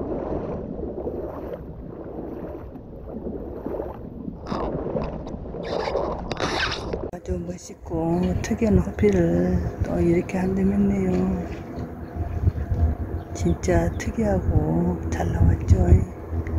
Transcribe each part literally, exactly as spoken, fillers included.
아주 멋있고 특이한 호피를 또 이렇게 한다면네요. 진짜 특이하고 잘 나왔죠.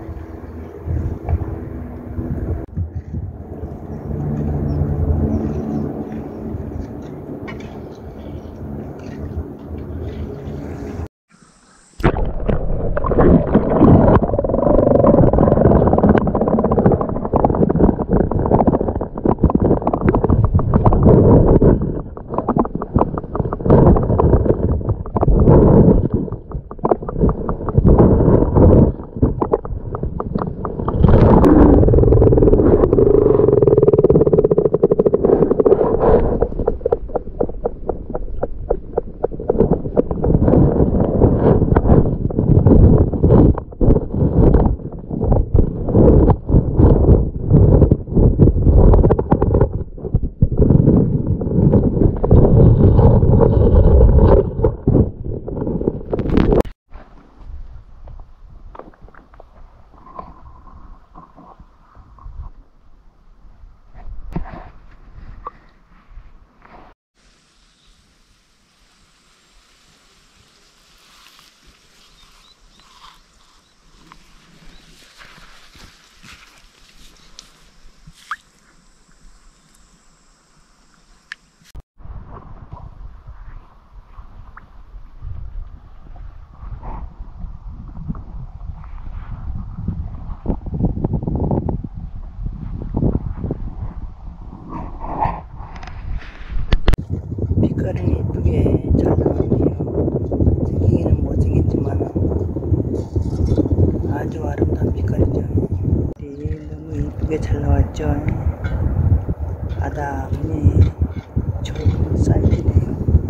빛깔은 이쁘게 잘 나왔네요. 생기기는 못생겼지만 아주 아름다운 빛깔이죠. 네, 너무 이쁘게 잘 나왔죠. 아담이 좋은 사이즈네요.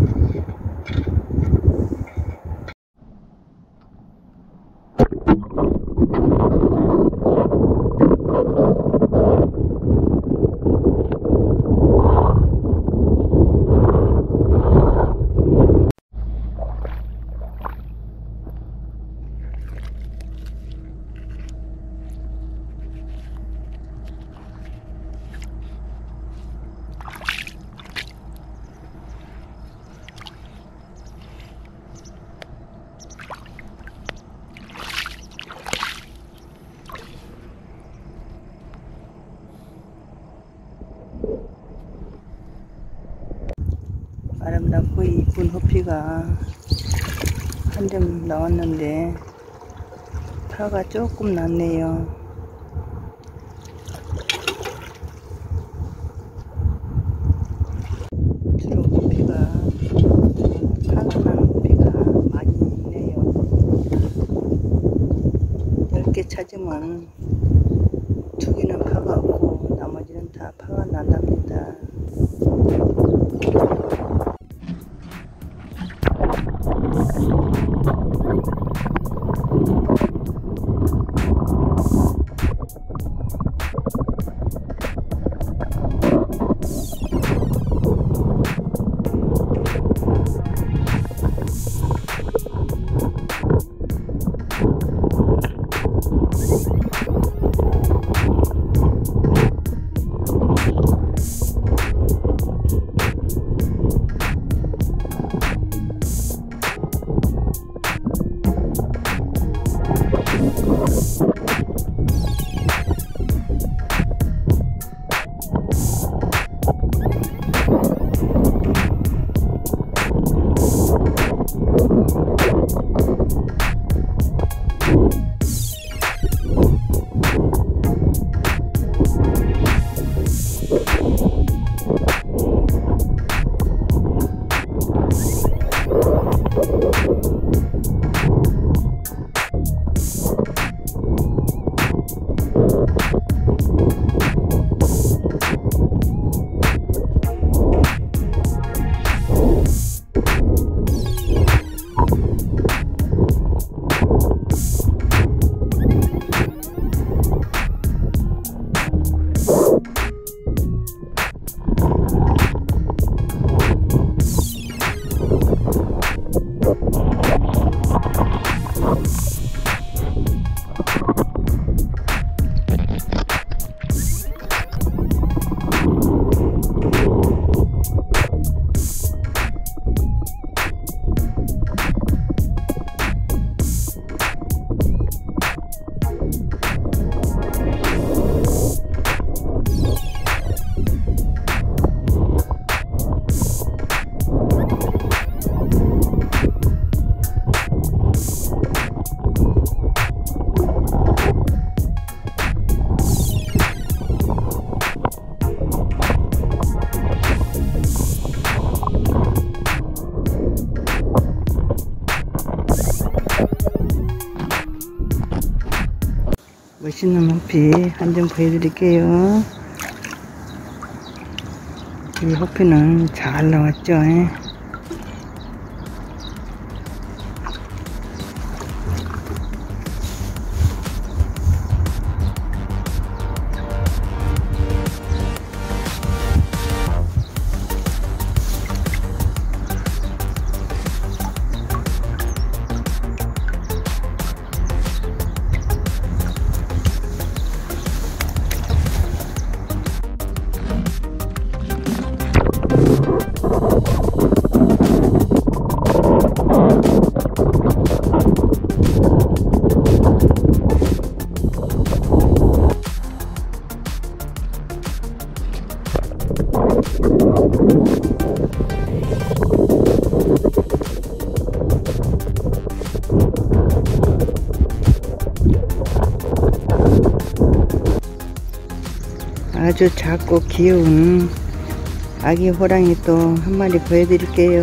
아름답고 이쁜 호피가 한 점 나왔는데 파가 조금 났네요. 주로 호피가 파가 난 호피가 많이 있네요. 열 개 찾으면 두 개는 파가 없고 나머지는 다 파가 난답니다. 멋있는 호피 한 점 보여드릴게요. 이 호피는 잘 나왔죠. 아주 작고 귀여운 아기 호랑이 또 한 마리 보여드릴게요.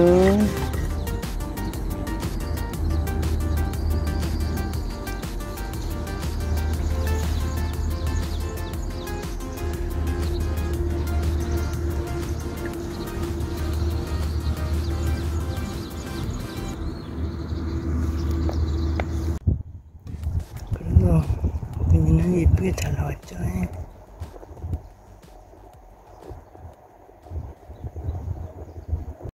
그리고 여기는 예쁘게 잘 나왔죠.